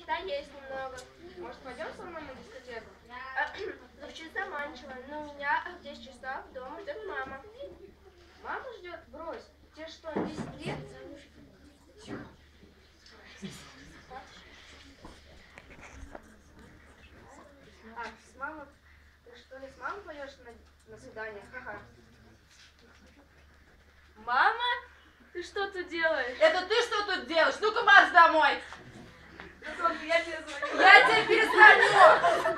Да, есть немного. Может, пойдем со мной на дискотеку? Звучит заманчиво, но у меня в 10 часов дома ждет мама. Мама ждет? Брось. Тебе что, 10 лет? А, с мамой... Ты что ли с мамой пойдешь на свидание? Ха-ха. Мама? Ты что тут делаешь? Это ты что тут делаешь? Ну-ка, марш домой! Я тебе звоню. Я тебе перезвоню!